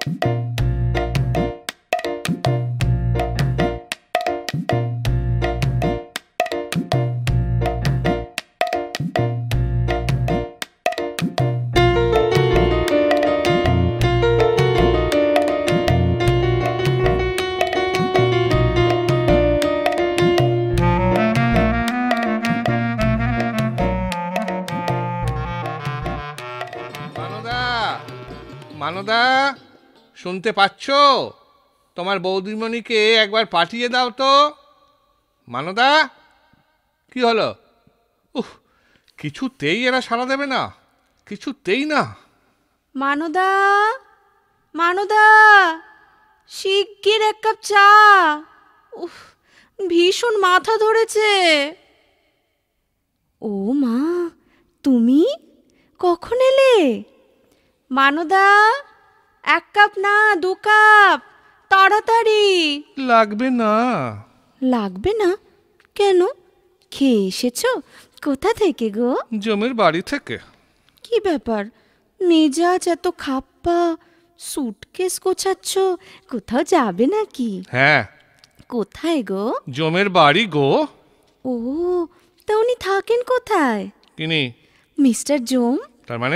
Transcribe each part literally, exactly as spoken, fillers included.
মানদা, শুনতে পাচ্ছ? তোমার বৌদিমণিকে একবার পাঠিয়ে দাও তো। মানদা, কি হলো? উহ, কিছুতেই এরা সাড়া দেবে না, কিছুতেই না। মানদা, মানদা, শিগগির এক কাপ চা। উফ, ভীষণ মাথা ধরেছে। ও মা, তুমি কখন এলে? মানদা, এক কাপ না দু কাপ, তাড়াতাড়ি। লাগবে না। লাগবে না কেন? খেয়ে এসেছো? কোথা থেকে গো? জমের বাড়ি থেকে। কি ব্যাপার, মেজাজ এত খাপ্পা? সুটকেস গোছাচ্ছ, কোথাও যাবে নাকি? হ্যাঁ। কোথায় গো? জমের বাড়ি গো। ও, তা উনি থাকেন কোথায়? কিনি মিস্টার জোম। তার মানে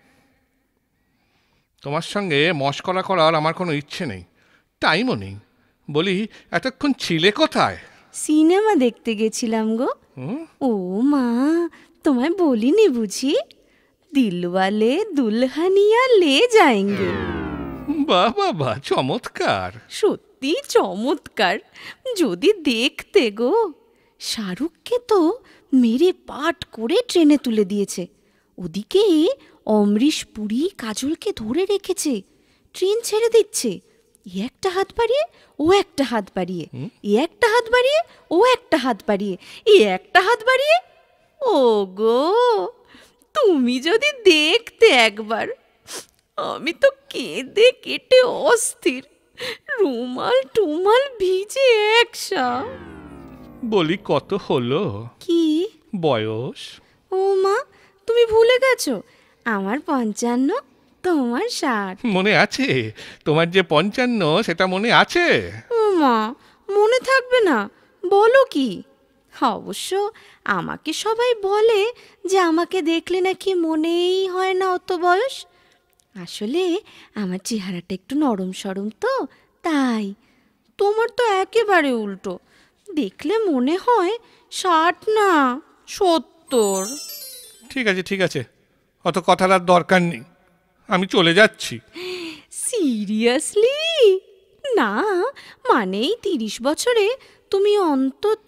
তোমার সঙ্গে মশকরা করার আমার কোনো ইচ্ছে নেই, টাইমও নেই। বলি, এতক্ষণ ছিলে কোথায়? সিনেমা দেখতে গেছিলাম গো। ও মা, তোমায় বলিনি বুঝি? দিলওয়ালে দুলহানিয়া লে যায়েঙ্গে। বাহ বাহ বাহ, চমৎকার। সত্যি চমৎকার। যদি দেখতে গো, শাহরুখকে তো মেরে পাট করে ট্রেনে তুলে দিয়েছে। ওদিকে অমরিশ পুরী কাজলকে ধরে রেখেছে, ট্রেন ছেড়ে দিচ্ছে। এ একটা হাত বাড়িয়ে, ও একটা হাত বাড়িয়ে, এ একটা হাত বাড়িয়ে, ও একটা হাত বাড়িয়ে, এ একটা হাত বাড়িয়ে। ও গো, তুমি যদি দেখতে একবার, আমি তো কেঁদে কেটে অস্থির, রুমাল টুমাল ভিজে একসা। বলি, কত হলো? কি বয়স? ও মা, তুমি ভুলে গেছো, আমার পঞ্চান্ন, তোমার ষাট। মনে আছে? তোমার যে পঞ্চান্ন, সেটা মনে আছে? ও মা, মনে থাকবে না? বলো কি? অবশ্য আমাকে সবাই বলে যে আমাকে দেখলে নাকি মনেই হয় না অত বয়স। আসলে আমার চেহারাটা একটু নরম সরম তো, তাই। তোমার তো একেবারে উল্টো, দেখলে মনে হয় ষাট না সত্তর। ঠিক আছে ঠিক আছে, অত কথার আর দরকার নেই, আমি চলে যাচ্ছি। সিরিয়াসলি? না, মানে এই তিরিশ বছরে তুমি অন্তত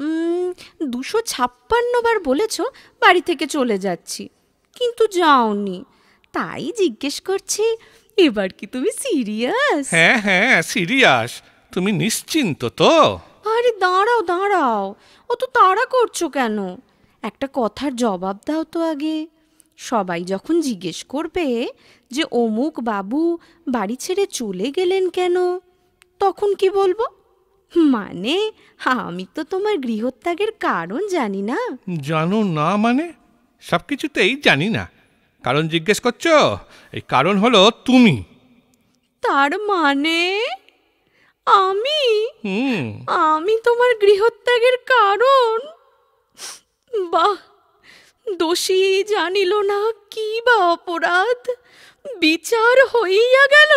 দুশো ছাপ্পান্ন বার বলেছ বাড়ি থেকে চলে যাচ্ছি, কিন্তু যাওনি। তাই জিজ্ঞেস করছি, এবার কি তুমি সিরিয়াস? হ্যাঁ হ্যাঁ সিরিয়াস। তুমি নিশ্চিন্ত তো? আরে দাঁড়াও দাঁড়াও, অত তাড়া করছো কেন? একটা কথার জবাব দাও তো আগে। সবাই যখন জিজ্ঞেস করবে যে অমুক বাবু বাড়ি ছেড়ে চলে গেলেন কেন, তখন কি বলবো? মানে আমি তো তোমার গৃহত্যাগের কারণ জানি না। জানো না মানে? সব কিছুতেই জানি না, কারণ জিজ্ঞেস করছো, এই কারণ হলো তুমি। তার মানে আমি হুম আমি তোমার গৃহত্যাগের কারণ? বাহ, দোষী জানিল না কি বা অপরাধ, বিচার হইয়া গেল।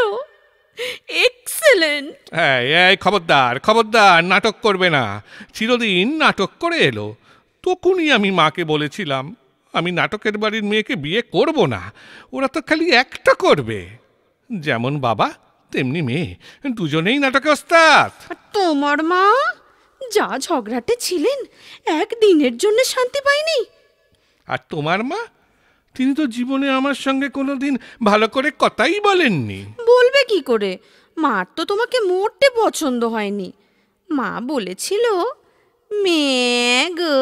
এক্সেলেন্ট। এই খবরদার খবরদার, নাটক করবে না। চিরদিন নাটক করে এলো, তখনই আমি মাকে বলেছিলাম আমি নাটকের বাড়ির মেয়েকে বিয়ে করব না, ওরা তো খালি একটা করবে। যেমন বাবা তেমনি মেয়ে, দুজনেই নাটকে ওস্তাদ। তোমার মা যা ঝগড়াটে ছিলেন, একদিনের জন্য শান্তি পাইনি। আর তোমার মা, তিনি তো জীবনে আমার সঙ্গে কোনোদিন ভালো করে কথাই বলেননি। বলবে কি করে? মার তো তোমাকে মোটে পছন্দ হয়নি। মা বলেছিল, মেয়ে গো,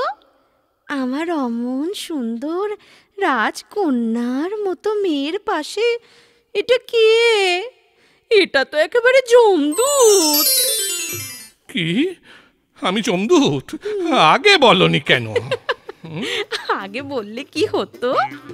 আমার অমন সুন্দর রাজকন্যার মতো মেয়ের পাশে এটা কে? এটা তো একেবারে যমদূত। কি? আমি যমদূত? আগে বলনি কেন? আগে বললে কি হতো?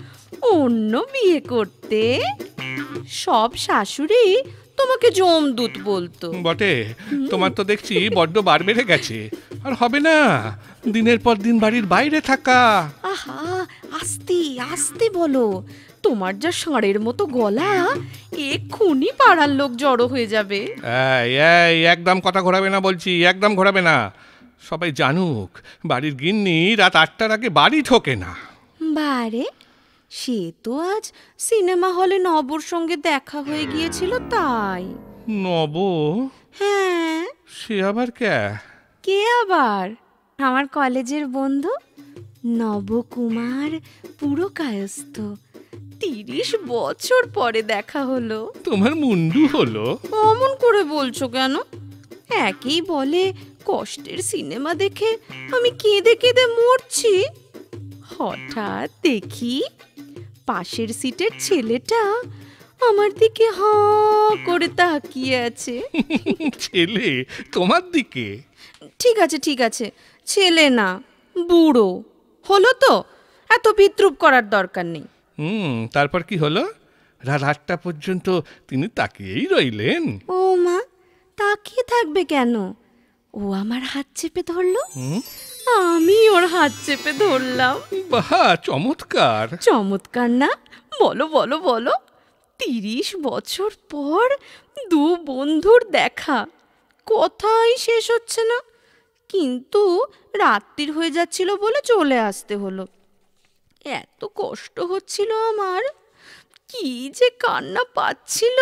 অন্য বিয়ে করতে? সব শাশুড়ি তোমাকে জমদূত বলতো। বটে, তোমার তো দেখছি বড্ড বার বেড়ে গেছে। আর হবে না দিনের পর দিন বাড়ির বাইরে থাকা। আহা, আস্তে আস্তে বলো। তোমার যা ষাঁড়ের মতো গলা, এক্ষুনি পাড়ার লোক জড়ো হয়ে যাবে। এই এই একদম কথা ঘোরাবে না বলছি, একদম ঘোরাবে না। সবাই জানুক বাড়ির গিন্নি রাত আটটার আগে বাড়ি ঢোকে না। বারে, সে তো আজ সিনেমা হলে নব'র সঙ্গে দেখা হয়ে গিয়েছিল তাই। নব? হ্যাঁ। সে আবার কে? কে আবার? আমার কলেজের বন্ধু নবকুমার, পুরো কায়স্থ। তিরিশ বছর পরে দেখা হলো। তোমার মুন্ডু হলো? অমন করে বলছো কেন? একেই বলে কষ্টের সিনেমা দেখে আমি কেঁদে কেঁদে মরছি। হঠাৎ দেখি পাশের সিটের ছেলেটা আমার দিকে হাঁ করে তাকিয়ে আছে। ছেলে তোমার দিকে? ঠিক আছে ঠিক আছে, ছেলে না, বুড়ো হলো তো। এত বিদ্রুপ করার দরকার নেই। হুম, তারপর কি হলো? রাত আটটা পর্যন্ত তিনি তাকিয়েই রইলেন? ও মা, তাকিয়ে থাকবে কেন? ও আমার হাত চেপে ধরলো, আমি ওর হাত চেপে ধরলাম। বাহ, চমৎকার। চমৎকার না? বলো বলো বলো। তিরিশ বছর পর দু বন্ধুর দেখা, কথাই শেষ হচ্ছে না। কিন্তু রাত্রির হয়ে যাচ্ছিল বলে চলে আসতে হলো। এত কষ্ট হচ্ছিল আমার, কি যে কান্না পাচ্ছিল।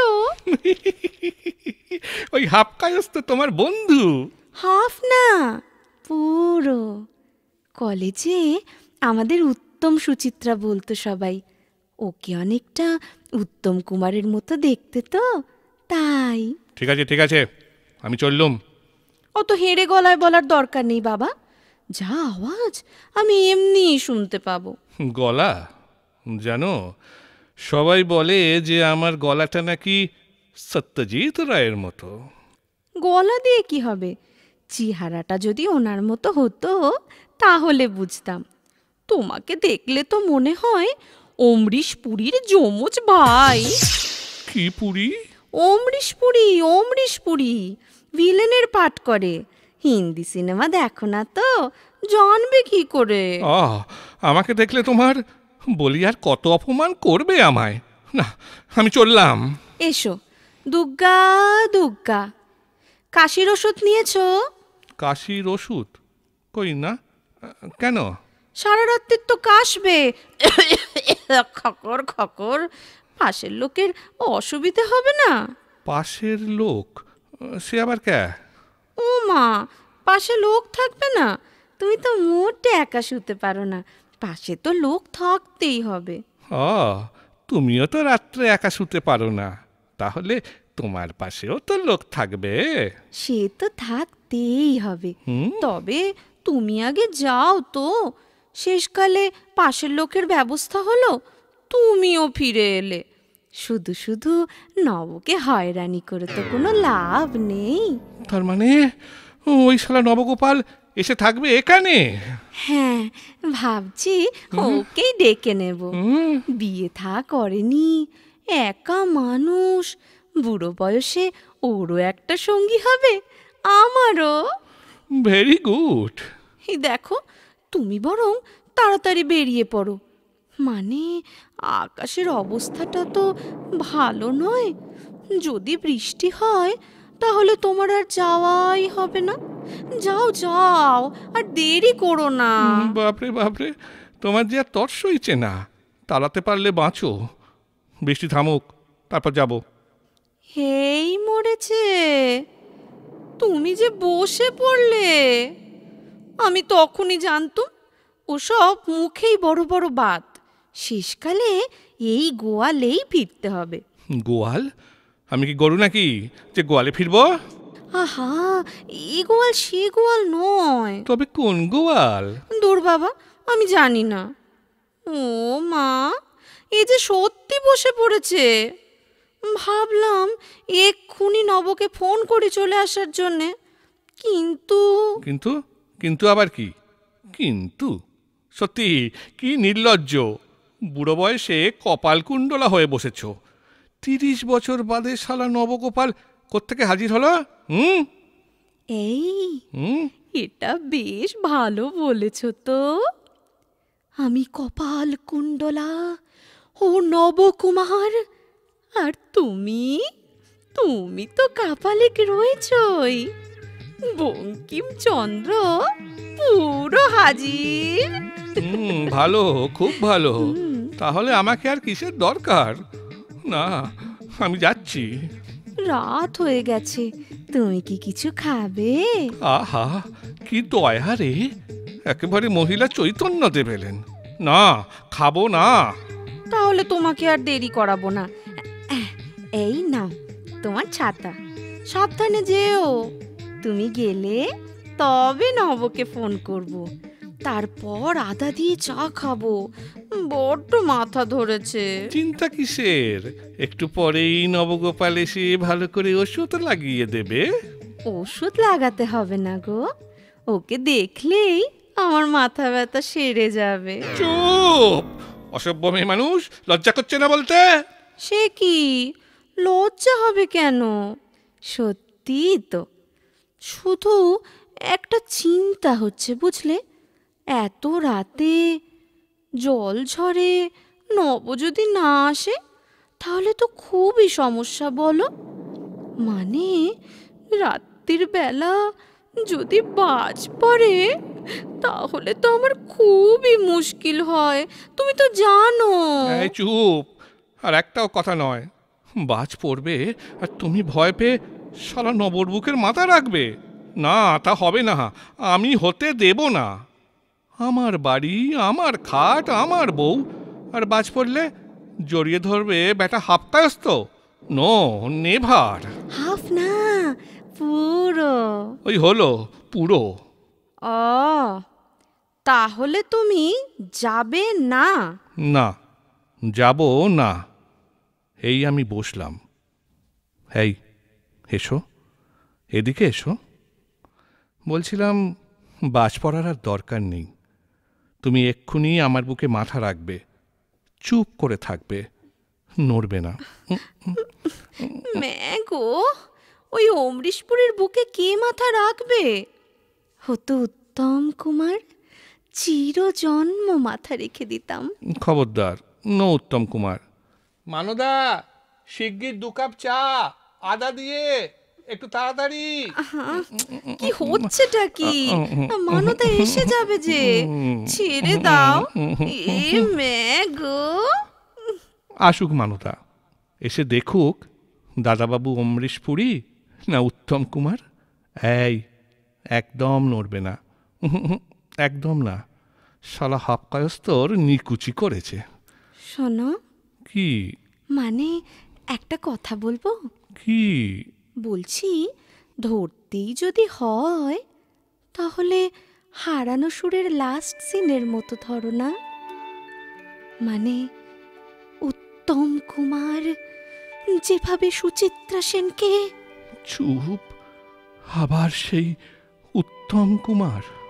ওই হাফ কায়স্থ তোমার বন্ধু? হাফ না, পুরো। কলেজে আমাদের উত্তম সুচিত্রা বলতো সবাই। ওকে অনেকটা উত্তম কুমারের মতো দেখতে তো, তাই। ঠিক আছে ঠিক আছে, আমি চললুম। অত হেঁড়ে গলায় বলার দরকার নেই বাবা। যা আওয়াজ আমি এমনি শুনতে পাবো। গলা? জানো, সবাই বলে যে আমার গলাটা নাকি সত্যজিৎ রায়ের মতো। গলা দিয়ে কি হবে? চেহারাটা যদি ওনার মতো হতো তাহলে বুঝতাম। তোমাকে দেখলে তো মনে হয় অমরিশ পুরীর যমজ ভাই। কি পুরী? অমরিশ পুরী, অমরিশ পুরী ভিলেনের পাঠ করে। হিন্দি সিনেমা দেখো না তো, জানবে কি করে? আহ, আমাকে দেখলে তোমার বলি আর কত অপমান করবে আমায়। না, আমি চললাম। এসো, দুগ্গা দুগ্গা। কাশির ওষুধ নিয়েছো? কাশির ওষুধ? কই না, কেন? সারা রাত্রির তো কাশবে। খকর খকর, পাশের লোকের অসুবিধে হবে না? পাশের লোক? সে আবার কে? ও মা, পাশে লোক থাকবে না? তুমি তো মোটে একা শুতে পারো না, পাশে তো লোক থাকতেই হবে। ও, তুমিও তো রাত্রে একা শুতে পারো না, তাহলে তোমার পাশেও তো লোক থাকবে। সে তো থাকতেই হবে। তবে তুমি আগে যাও তো। শেষকালে পাশের লোকের ব্যবস্থা হলো, তুমিও ফিরে এলে। শুধু শুধু নবকে হয়রানি করে তো কোনো লাভ নেই। তার মানে ওই শালা নবগোপাল এসে থাকবে এখানে? হ্যাঁ, ভাবছি ওকেই ডেকে নেব। বিয়ে থা করেনি, একা মানুষ, বুড়ো বয়সে ওরও একটা সঙ্গী হবে, আমারও। Very good. এই দেখো, তুমি বরং তাড়াতাড়ি বেরিয়ে পড়ো। মানে আকাশের অবস্থাটা তো ভালো নয়। যদি বৃষ্টি হয় তাহলে তোমার আর যাওয়াই হবে না। যাও যাও, আর দেরি করো না। বাপরে বাপরে, তোমার যে আর তর্স হইছে না। তাড়াতে পারলে বাঁচো, বৃষ্টি থামুক, তারপর যাব। হেই মরেছে, তুমি যে বসে পড়লে। আমি তখনই জানতুম ওসব মুখেই বড় বড় বাত। শেষকালে এই গোয়ালেই ফিরতে হবে। গোয়াল? আমি কি গরু নাকি যে গোয়ালে ফিরবো? আহা, এই গোয়াল সে গোয়াল নয়। তবে কোন গোয়াল? দূর বাবা, আমি জানি না। ও মা, এ যে সত্যি বসে পড়েছে। ভাবলাম এক্ষুনি নবকে ফোন করে চলে আসার জন্যে, কিন্তু কিন্তু কিন্তু আবার কি কিন্তু? সত্যি কি নির্লজ্জ! বুড়ো বয়সে কপাল কুণ্ডলা হয়ে বসেছ। তিরিশ বছর বাদে শালা নবগোপাল কোত্থেকে হাজির হলো? হুম এই হুম এটা বেশ ভালো বলেছ তো। আমি কপাল কুণ্ডলা ও নবকুমার, আর তুমি তুমি তো কাপালিক রয়েছই, বঙ্কিমচন্দ্র পুরো হাজির। হুম ভালো, খুব ভালো। তাহলে আমাকে আর কিসের দরকার? না, আমি যাচ্ছি। রাত হয়ে গেছে, তুমি কি কিছু খাবে? আহা, কি দয়া রে, একেবারে মহিলা চৈতন্য দেবেলেন। না, খাবো না। তাহলে তোমাকে আর দেরি করাবো না। এই নাও তোমার ছাতা, সাবধানে যেও। তুমি গেলে তবে নবকে ফোন করব, তারপর আদা দিয়ে চা খাবো। বড্ড মাথা ধরেছে। চিন্তা কিসের, একটু পরেই নবগোপাল এসে ভালো করে ওষুধ লাগিয়ে দেবে। ওষুধ লাগাতে হবে না গো, ওকে দেখলেই আমার মাথা ব্যথা সেরে যাবে। চুপ, অসভ্য মেয়ে মানুষ, লজ্জা করছে না বলতে? সে কি, লজ্জা হবে কেন? সত্যি তো, শুধু একটা চিন্তা হচ্ছে বুঝলে। এত রাতে জল ঝরে নব যদি না আসে তাহলে তো খুবই সমস্যা বলো। মানে রাত্রির বেলা যদি বাজ পড়ে তাহলে তো আমার খুবই মুশকিল হয়, তুমি তো জানো। এই চুপ, আর একটাও কথা নয়। বাজ পড়বে আর তুমি ভয় পেয়ে শালা নবর বুকের মাথা রাখবে? না, তা হবে না, আমি হতে দেব না। আমার বাড়ি, আমার খাট, আমার বউ, আর বাজ পড়লে জড়িয়ে ধরবে বেটা half Kayastha? No, never. Half না, পুরো। ওই হলো পুরো। ও, তাহলে তুমি যাবে না? না, যাব না। এই আমি বসলাম। এই এসো, এদিকে এসো। বলছিলাম, বাজ পড়ার আর দরকার নেই। তুমি এক্ষুনি আমার বুকে মাথা রাখবে, চুপ করে থাকবে, নড়বে না। ম্যাগো, ওই অমৃশপুরের বুকে কে মাথা রাখবে? হতো উত্তম কুমার, চিরজন্ম মাথা রেখে দিতাম। খবরদার, নো উত্তম কুমার। মানদা, শিগগির দু কাপ চা, আদা দিয়ে, একটু তাড়াতাড়ি। কি হচ্ছেটা কি? মানতা এসে যাবে যে, ছেড়ে দাও। এ ম্যাগো। আসুক মানদা, এসে দেখুক দাদাবাবু অমৃশপুরী না উত্তম কুমার। এই, একদম নড়বে না, একদম না। শালা হাফকায়স্তর নিকুচি করেছে। শোনো, কি? মানে একটা কথা বলবো? কি? বলছি, ধরতেই যদি হয় তাহলে হারানো সুরের লাস্ট সিনের মতো ধরো না। মানে উত্তম কুমার যেভাবে সুচিত্রা সেনকে। চুপ, আবার সেই উত্তম কুমার?